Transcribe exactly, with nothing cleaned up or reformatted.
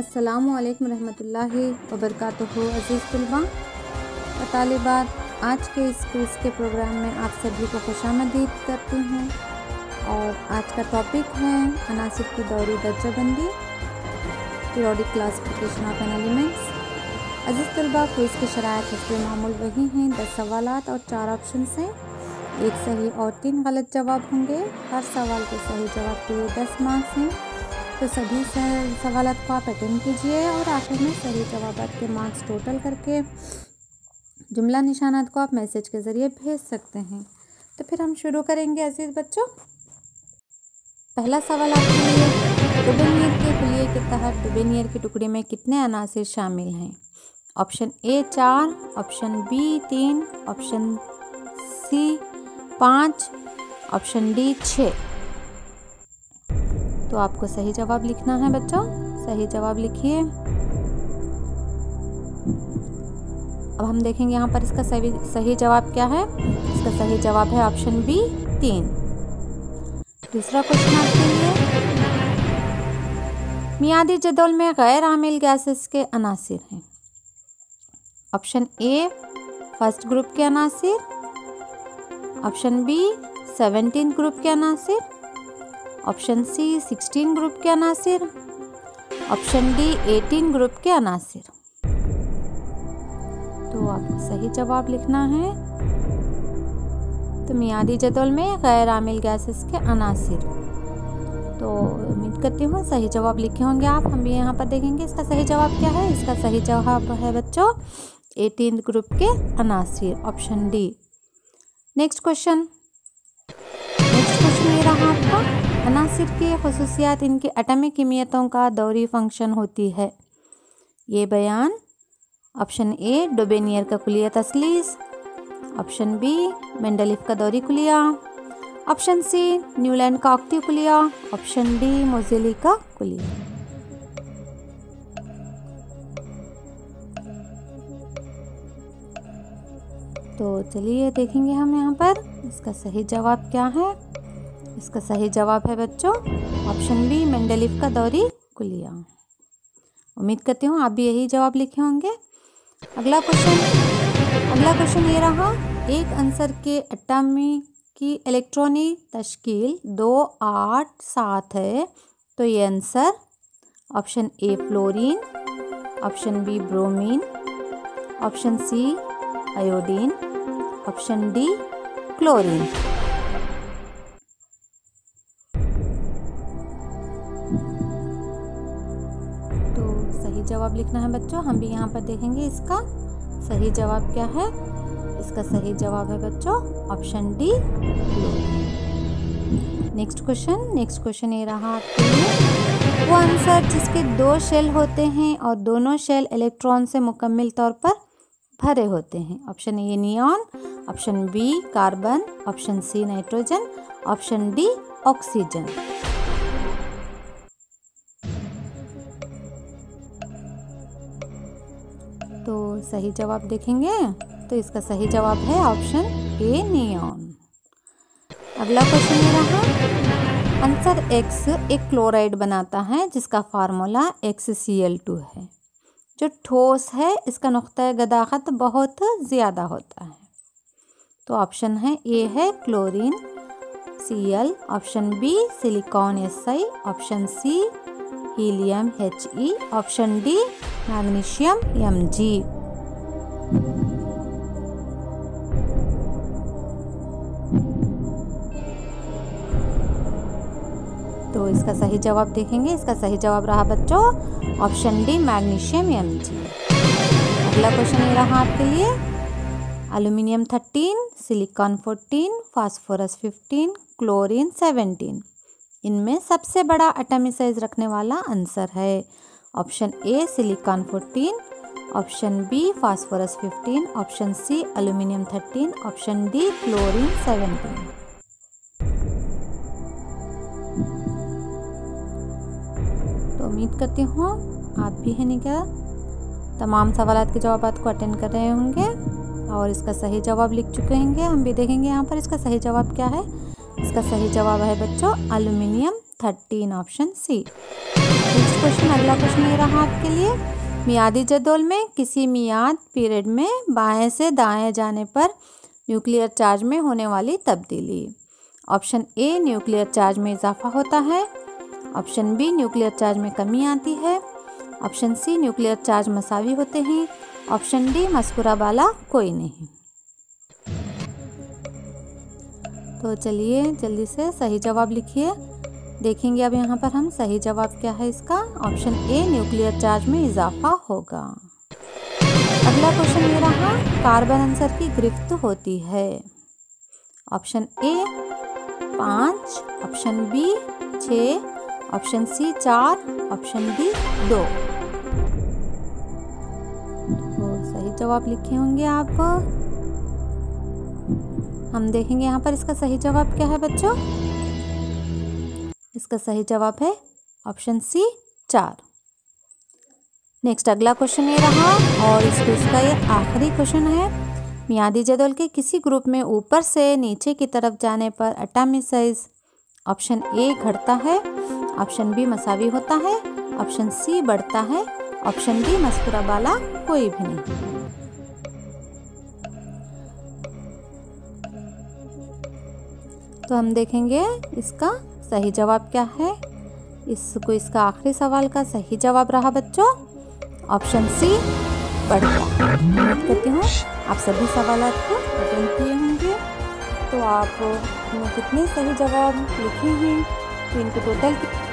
अस्सलामु अलैकुम रहमतुल्लाहि व बरकातुहू। अज़ीज़ तलबा व तालिबात, आज के इस क्विज़ के प्रोग्राम में आप सभी को खुशामदीद करती हूँ। और आज का टॉपिक है अनासिर की दौरी दर्जाबंदी, periodic classification of an elements. अज़ीज़ तलबा, क्विज़ की शराइत हस्ब मामूल वही हैं। दस सवालात और चार ऑप्शन हैं, एक सही और तीन गलत जवाब होंगे। हर सवाल के सही जवाब के लिए दस मार्क्स हैं। तो सभी सवालात को आप अटेंड कीजिए और आखिर में सही जवाबात के मार्क्स टोटल करके जुमला निशानात को आप मैसेज के ज़रिए भेज सकते हैं। तो फिर हम शुरू करेंगे अजीज़ बच्चों। पहला सवाल आपके लिए, डुबेनियर के कुलिये के तहत डुबेनियर के टुकड़े में कितने अनासिर शामिल हैं? ऑप्शन ए चार, ऑप्शन बी तीन, ऑप्शन सी पाँच, ऑप्शन डी छः। तो आपको सही जवाब लिखना है बच्चों, सही जवाब लिखिए। अब हम देखेंगे यहाँ पर इसका सही सही जवाब क्या है। इसका सही जवाब है ऑप्शन बी तीन। दूसरा क्वेश्चन आपके लिए, मियादी जदौल में गैर आमिल गैसेस के अनासिर हैं। ऑप्शन ए फर्स्ट ग्रुप के अनासिर, ऑप्शन बी सेवनटीन ग्रुप के अनासिर, ऑप्शन सी सिक्सटीन ग्रुप के अनासिर, ऑप्शन डी एटीन ग्रुप के अनासिर। तो आपको सही जवाब लिखना है। तो मियादी जदौल में गैर आमिल गैसेस के अनासिर। तो उम्मीद करती हूँ सही जवाब लिखे होंगे आप। हम भी यहाँ पर देखेंगे इसका सही जवाब क्या है। इसका सही जवाब है बच्चों एटीन ग्रुप के अनासिर, option D. Next question next question ये रहा आपका, अनासिर की खुसूसियात इनकी एटॉमिक किमियतों का दौरी फंक्शन होती है। ये बयान। ऑप्शन ए डुबेनियर का कुलिया तस्लीस, ऑप्शन बी मेंडलीफ का दौरी कुलिया, ऑप्शन सी न्यूलैंड का ऑक्टिव कुलिया, ऑप्शन डी मोज़ेली का कुलिया। तो चलिए देखेंगे हम यहाँ पर इसका सही जवाब क्या है। इसका सही जवाब है बच्चों ऑप्शन बी मेंडलीफ का दौरी कुलिया। उम्मीद करती हूँ आप भी यही जवाब लिखे होंगे। अगला क्वेश्चन अगला क्वेश्चन ये रहा, एक अंसर के एटॉमी की इलेक्ट्रॉनिक तश्कील दो आठ सात है। तो ये answer option A fluorine, option B bromine, option C iodine, option D chlorine. सही जवाब लिखना है बच्चों। हम भी यहाँ पर देखेंगे इसका सही जवाब क्या है। इसका सही जवाब है बच्चों option D chlorine. Next question next question ये रहा आपके लिए, वो आंसर जिसके दो शेल होते हैं और दोनों शेल इलेक्ट्रॉन से मुकम्मल तौर पर भरे होते हैं। Option A neon, option B carbon, option C nitrogen, option D oxygen. तो सही जवाब देखेंगे तो इसका सही जवाब है ऑप्शन ए नियॉन। अगला क्वेश्चन ये रहा, आंसर एक्स एक क्लोराइड बनाता है जिसका formula X C L two है। जो ठोस है इसका नुक्ता गदाखत बहुत ज़्यादा होता है। तो ऑप्शन है ए है chlorine C L, option B silicon S I, option C helium H E, option D magnesium M G. तो इसका सही जवाब देखेंगे। इसका सही जवाब रहा बच्चों option D magnesium M G. अगला क्वेश्चन ये रहा आपके लिए, aluminium thirteen, silicon fourteen, phosphorus fifteen, chlorine seventeen. इनमें सबसे बड़ा एटॉमिक साइज रखने वाला आंसर है। Option A silicon fourteen, option B phosphorus fifteen, option C aluminium thirteen, option D chlorine seventeen. तो उम्मीद करती हूँ आप भी है नहीं क्या तमाम सवालात के जवाब को अटेंड कर रहे होंगे और इसका सही जवाब लिख चुके होंगे। हम भी देखेंगे यहाँ पर इसका सही जवाब क्या है। इसका सही जवाब है बच्चों aluminium thirteen, option C. Next question, अगला क्वेश्चन ये रहा आपके लिए। मियादी जदौल में किसी मियाद पीरियड में बाएं से दाएं जाने पर न्यूक्लियर चार्ज में होने वाली तब्दीली। ऑप्शन ए न्यूक्लियर चार्ज में इजाफा होता है, ऑप्शन बी न्यूक्लियर चार्ज में कमी आती है, ऑप्शन सी न्यूक्लियर चार्ज मसावी होते हैं, ऑप्शन डी मस्कुरा वाला कोई नहीं। तो चलिए जल्दी से सही जवाब लिखिए। देखेंगे अब यहाँ पर हम सही जवाब क्या है इसका। ऑप्शन ए न्यूक्लियर चार्ज में इजाफा होगा। अगला क्वेश्चन ये रहा, कार्बन आंसर की गिरफ्त होती है। ऑप्शन ए पाँच, ऑप्शन बी छः, ऑप्शन सी चार, ऑप्शन डी दो। तो सही जवाब लिखे होंगे आप। हम देखेंगे यहाँ पर इसका सही जवाब क्या है बच्चों। इसका सही जवाब है ऑप्शन सी चार। नेक्स्ट अगला क्वेश्चन ये रहा और इस क्विज का ये आखिरी क्वेश्चन है। मियादी जदौल के किसी ग्रुप में ऊपर से नीचे की तरफ जाने पर एटॉमिक साइज ऑप्शन ए घटता है, ऑप्शन बी मसावी होता है, ऑप्शन सी बढ़ता है, ऑप्शन डी मस्कुरा वाला कोई भी नहीं। तो हम देखेंगे इसका सही जवाब क्या है। इसको इसका आखिरी सवाल का सही जवाब रहा बच्चों ऑप्शन सी बढ़ता। उम्मीद करती हूँ आप सभी सवालों को अटेंड किए होंगे। तो आप कितने सही जवाब लिखे हैं तो इनको टोटल